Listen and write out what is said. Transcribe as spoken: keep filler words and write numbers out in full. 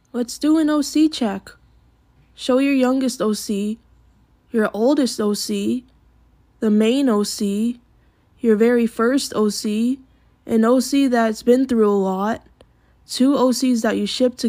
Let's do an O C check. Show your youngest O C, your oldest O C, the main O C, your very first O C, an O C that's been through a lot, two O Cs that you shipped to